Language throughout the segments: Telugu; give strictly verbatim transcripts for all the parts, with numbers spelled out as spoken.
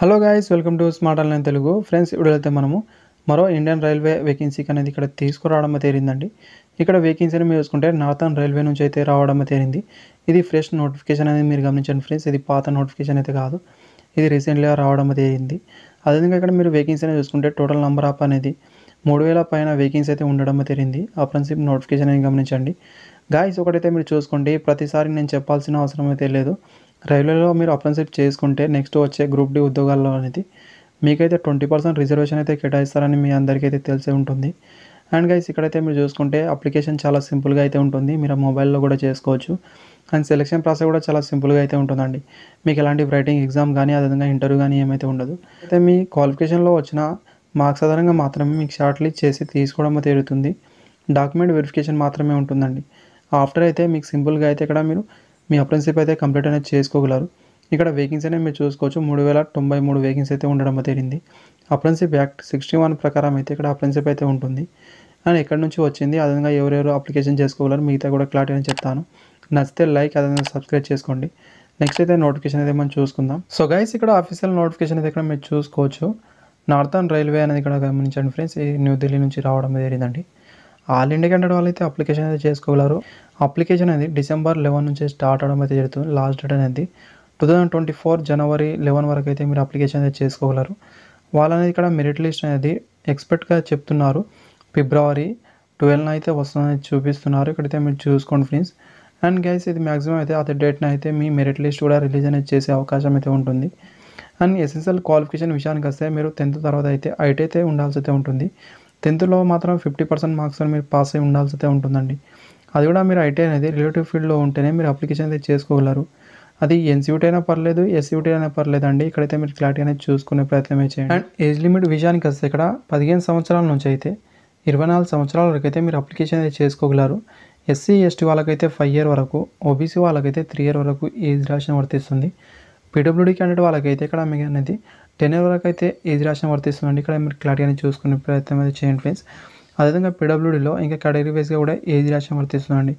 Hello guys, welcome to smart online Telugu. Friends, ఇప్పుడైతే మనము మరో ఇండియన్ రైల్వే వేకెన్సీకి అనేది ఇక్కడ తీసుకురావడం తేలిందండి. ఇక్కడ వేకెన్సీని మీరు చూసుకుంటే నార్థన్ రైల్వే నుంచి అయితే రావడం తేలింది. ఇది ఫ్రెష్ నోటిఫికేషన్ అనేది మీరు గమనించండి ఫ్రెండ్స్. ఇది పాత నోటిఫికేషన్ అయితే కాదు, ఇది రీసెంట్గా రావడం తేలింది. అదేవిధంగా ఇక్కడ మీరు వేకెన్సీని చూసుకుంటే టోటల్ నెంబర్ ఆఫ్ అనేది మూడు వేల పైన వేకెన్సీ అయితే ఉండడం తేలింది. అప్రెంటిస్‌షిప్ నోటిఫికేషన్ అనేది గమనించండి గాయస్. ఒకటైతే మీరు చూసుకోండి, ప్రతిసారి నేను చెప్పాల్సిన అవసరం అయితే లేదు. రైల్వేలో మీరు అప్రెంటిస్‌షిప్ చేసుకుంటే నెక్స్ట్ వచ్చే గ్రూప్ డి ఉద్యోగాల్లో అనేది మీకైతే ట్వంటీ పర్సెంట్ రిజర్వేషన్ అయితే కేటాయిస్తారని మీ అందరికీ అయితే తెలిసే ఉంటుంది. అండ్ గైస్, ఇక్కడైతే మీరు చూసుకుంటే అప్లికేషన్ చాలా సింపుల్గా అయితే ఉంటుంది. మీరు మొబైల్లో కూడా చేసుకోవచ్చు. అండ్ సెలక్షన్ ప్రాసెస్ కూడా చాలా సింపుల్గా అయితే ఉంటుందండి. మీకు ఎలాంటి రైటింగ్ ఎగ్జామ్ కానీ అదేవిధంగా ఇంటర్వ్యూ కానీ ఏమైతే ఉండదు. అయితే మీ క్వాలిఫికేషన్లో వచ్చిన మార్క్స్ ఆధారంగా మాత్రమే మీకు షార్ట్ లిస్ట్ చేసి తీసుకోవడం జరుగుతుంది. డాక్యుమెంట్ వెరిఫికేషన్ మాత్రమే ఉంటుందండి. ఆఫ్టర్ అయితే మీకు సింపుల్గా అయితే ఇక్కడ మీరు మీ అప్రెంటిస్‌షిప్ అయితే కంప్లీట్ అనేది చేసుకోగలరు. ఇక్కడ వేకెన్సీ అనేది మీరు చూసుకోవచ్చు, మూడు వేల తొంభై మూడు వేకెన్సీ అయితే ఉండడం తేలింది. అప్రెంటిస్‌షిప్ యాక్ట్ సిక్స్టీ వన్ ప్రకారం అయితే ఇక్కడ అప్రెంటిస్‌షిప్ అయితే ఉంటుంది. అండ్ ఎక్కడి నుంచి వచ్చింది, అదేవిధంగా ఎవరెవరు అప్లికేషన్ చేసుకోగలరు మిగతా కూడా క్లారిటీ అని చెప్తాను. నచ్చితే లైక్, అదేవిధంగా సబ్స్క్రైబ్ చేసుకోండి. నెక్స్ట్ అయితే నోటిఫికేషన్ అయితే మనం చూసుకుందాం. సో గైస్, ఇక్కడ అఫీషియల్ నోటిఫికేషన్ అయితే ఇక్కడ మీరు చూసుకోవచ్చు. నార్థన్ రైల్వే అనేది ఇక్కడ గమనించండి ఫ్రెండ్స్. ఈ న్యూఢిల్లీ నుంచి రావడం జరిగిందండి. ఆల్ ఇండియా క్యాండిడేట్ వాళ్ళు అయితే అప్లికేషన్ అయితే చేసుకోగలరు. అప్లికేషన్ అనేది డిసెంబర్ లెవెన్ నుంచి స్టార్ట్ అవడం అయితే జరుగుతుంది. లాస్ట్ డేట్ అనేది two thousand twenty four January eleven వరకు అయితే మీరు అప్లికేషన్ అయితే చేసుకోగలరు. వాళ్ళనేది ఇక్కడ మెరిట్ లిస్ట్ అనేది ఎక్స్పెక్ట్గా చెప్తున్నారు. ఫిబ్రవరి ట్వెల్వ్న అయితే వస్తుందని చూపిస్తున్నారు. ఇక్కడైతే మీరు చూసుకోండి ఫ్రెండ్స్. అండ్ గైస్, ఇది మ్యాక్సిమం అయితే అదే డేట్న అయితే మీ మెరిట్ లిస్ట్ కూడా రిలీజ్ అనేది చేసే అవకాశం అయితే ఉంటుంది. అండ్ ఎసెన్షియల్ క్వాలిఫికేషన్ విషయానికి వస్తే మీరు టెన్త్ తర్వాత అయితే ఐటీ అయితే ఉండాల్సి అయితే ఉంటుంది. టెన్త్లో మాత్రం ఫిఫ్టీ పర్సెంట్ మార్క్స్ మీరు పాస్ అయి ఉండాల్సి అయితే ఉంటుందండి. అది కూడా మీరు ఐటీ అనేది రిలేటివ్ ఫీల్డ్లో ఉంటేనే మీరు అప్లికేషన్ అయితే చేసుకోగలరు. అది ఎన్సీయూటీ అయినా పర్లేదు, ఎస్యూటీ అయినా పర్లేదు అండి. ఇక్కడైతే మీరు క్లారిటీ అనేది చూసుకునే ప్రయత్నమే చేయండి. అండ్ ఏజ్ లిమిట్ విషయానికి వస్తే ఇక్కడ పదిహేను సంవత్సరాల నుంచి అయితే ఇరవై నాలుగు సంవత్సరాల వరకు అయితే మీరు అప్లికేషన్ అయితే చేసుకోగలరు. ఎస్సీ ఎస్టీ వాళ్ళకైతే ఫైవ్ ఇయర్ వరకు, ఓబీసీ వాళ్ళకైతే త్రీ ఇయర్ వరకు ఏజ్ రేషన్ వర్తిస్తుంది. పీడబ్ల్యూడీ క్యాండిడేట్ వాళ్ళకైతే ఇక్కడ మీకు అనేది టెన్ ఇయర్ వరకు అయితే ఏజ్ రేషన్ వర్తిస్తుందండి. ఇక్కడ మీరు క్లారిటీ అనేది చూసుకునే ప్రయత్నం అయితే చేయండి ఫ్రెండ్స్. అదేవిధంగా పీడబ్ల్యూడీలో ఇంకా కేటగిరీ వైజ్గా కూడా ఏజ్ రేషన్ వర్తిస్తుందండి.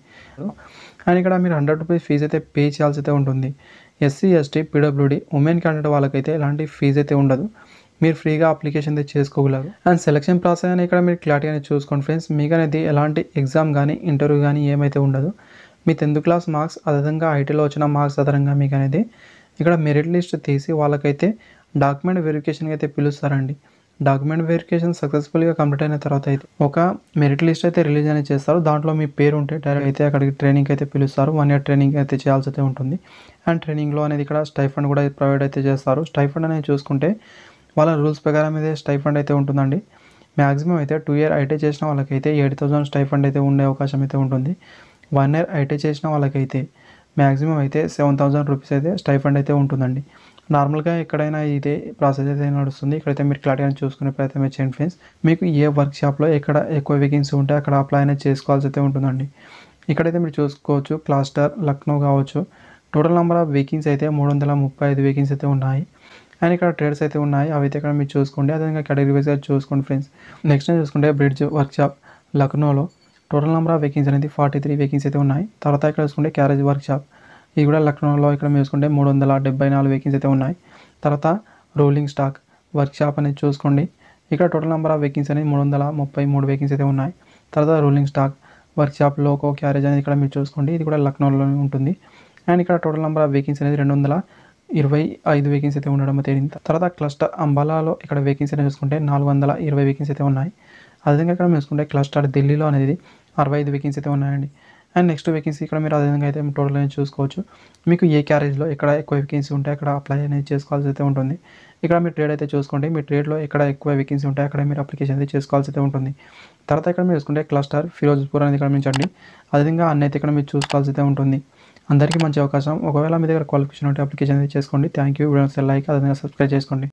అండ్ ఇక్కడ మీరు హండ్రెడ్ రూపీస్ ఫీజు అయితే పే చేయాల్సి అయితే ఉంటుంది. SC ST PWD women candidate వాళ్ళకైతే ఎలాంటి ఫీజు అయితే ఉండదు. మీరు ఫ్రీగా అప్లికేషన్ అయితే చేసుకోగలరు. అండ్ సెలక్షన్ ప్రాసెస్ అని ఇక్కడ మీరు క్లారిటీ అనేది చూసుకోండి ఫ్రెండ్స్. మీకు అనేది ఎలాంటి ఎగ్జామ్ కానీ ఇంటర్వ్యూ కానీ ఏమైతే ఉండదు. మీ టెన్త్ క్లాస్ మార్క్స్ అదేవిధంగా ఐటీలో వచ్చిన మార్క్స్ ఆధారంగా మీకు అనేది ఇక్కడ మెరిట్ లిస్ట్ తీసి వాళ్ళకైతే డాక్యుమెంట్ వెరిఫికేషన్కి అయితే పిలుస్తారండి. డాక్యుమెంట్ వెరిఫికేషన్ సక్సెస్ఫుల్గా కంప్లీట్ అయిన తర్వాత అయితే ఒక మెరిట్ లిస్ట్ అయితే రిలీజ్ అనేది చేస్తారు. దాంట్లో మీ పేరు ఉంటే డైరెక్ట్ అయితే అక్కడికి ట్రైనింగ్ అయితే పిలుస్తారు. వన్ ఇయర్ ట్రైనింగ్ అయితే చేయాల్సి అయితే ఉంటుంది. అండ్ ట్రైనింగ్లో అనేది ఇక్కడ స్టైఫండ్ కూడా ప్రొవైడ్ అయితే చేస్తారు. స్టైఫండ్ అనేది చూసుకుంటే వాళ్ళ రూల్స్ ప్రకారం అయితే స్టైఫండ్ అయితే ఉంటుందండి. మ్యాక్సిమం అయితే టూ ఇయర్ ఐటీ చేసిన వాళ్ళకైతే ఎయిట్ థౌసండ్ స్టైఫండ్ అయితే ఉండే అవకాశం అయితే ఉంటుంది. వన్ ఇయర్ ఐటీ చేసిన వాళ్ళకైతే మ్యాక్సిమం అయితే సెవెన్ థౌసండ్ రూపీస్ అయితే స్టైఫండ్ అయితే ఉంటుందండి. నార్మల్గా ఎక్కడైనా ఇదే ప్రాసెస్ అయితే నడుస్తుంది. ఇక్కడైతే మీరు క్లారిటీ అని చూసుకునే ప్రయత్నం చేయండి ఫ్రెండ్స్. మీకు ఏ వర్క్ షాప్లో ఎక్కడ ఎక్కువ వేకెన్సీ ఉంటే అక్కడ అప్లై అనేది చేసుకోవాల్సి అయితే ఉంటుందండి. ఇక్కడైతే మీరు చూసుకోవచ్చు, క్లాస్టర్ లక్నో కావచ్చు. టోటల్ నెంబర్ ఆఫ్ వేకెన్సీ అయితే మూడు వందల ముప్పై ఐదు వేకెన్సీ అయితే ఉన్నాయి. అండ్ ఇక్కడ ట్రేడ్స్ అయితే ఉన్నాయి, అవి అయితే ఇక్కడ మీరు చూసుకోండి. అదేవిధంగా కేటగిరీ వైజ్గా చూసుకోండి ఫ్రెండ్స్. నెక్స్ట్ చూసుకుంటే బ్రిడ్జ్ వర్క్ షాప్ లక్నోలో టోటల్ నెంబర్ ఆఫ్ వేకెన్సీ అనేది ఫార్టీ త్రీ వేకెన్సీ అయితే ఉన్నాయి. తర్వాత ఇక్కడ చూసుకుంటే క్యారేజ్ వర్క్ షాప్, ఇది కూడా లక్నోలో ఇక్కడ మీరు చూసుకుంటే మూడు వందల డెబ్బై నాలుగు వేకెన్సీ అయితే ఉన్నాయి. తర్వాత రోలింగ్ స్టాక్ వర్క్ షాప్ అనేది చూసుకోండి. ఇక్కడ టోటల్ నెంబర్ ఆఫ్ వేకెన్సీ అనేది మూడు వందల ముప్పై మూడు వేకెన్సీ అయితే ఉన్నాయి. తర్వాత rolling stock workshop loco carriage అనేది ఇక్కడ మీరు చూసుకోండి. ఇది కూడా లక్నోలోనే ఉంటుంది. అండ్ ఇక్కడ టోటల్ నెంబర్ ఆఫ్ వేకెన్సీ అనేది రెండు వందల ఇరవై ఐదు వేకెన్సీ అయితే ఉండడం తేలింది. తర్వాత క్లస్టర్ అంబాలాలో ఇక్కడ వేకెన్సీ అనేది చూసుకుంటే నాలుగు వందల ఇరవై వేకెన్సీ అయితే ఉన్నాయి. అదేవిధంగా ఇక్కడ చూసుకుంటే క్లస్టర్ ఢిల్లీలో అనేది అరవై ఐదు వేకెన్సీ అయితే ఉన్నాయండి. అండ్ నెక్స్ట్ వేకెన్సీ ఇక్కడ మీరు అదేవిధంగా అయితే టోటల్ అనేది చూసుకోవచ్చు. మీకు ఏ క్యారేజ్లో ఎక్కడ ఎక్కువ వేకెన్సీ ఉంటే అక్కడ అప్లై అనేది చేసుకోవాల్సి అయితే ఉంటుంది. ఇక్కడ మీరు ట్రేడ్ అయితే చూసుకోండి. మీ ట్రేడ్లో ఎక్కడ ఎక్కువ వేకెన్సీ ఉంటే అక్కడ మీరు అప్లికేషన్ అయితే చేసుకోవాల్సి అయితే ఉంటుంది. తర్వాత ఇక్కడ మీరు చూసుకుంటే క్లస్టర్ ఫిరోజ్పూర్ అనేది ఇక్కడ మించండి. అదేవిధంగా అన్ని అయితే ఇక్కడ మీరు చూసుకోవాల్సి అయితే ఉంటుంది. అందరికీ మంచి అవకాశం. ఒకవేళ మీ దగ్గర క్వాలిఫికేషన్ ఉంటే అప్లికేషన్ అయితే చేసుకోండి. Thank you. వీడియో లైక్, అదేవిధంగా సబ్స్క్రైబ్ చేసుకోండి.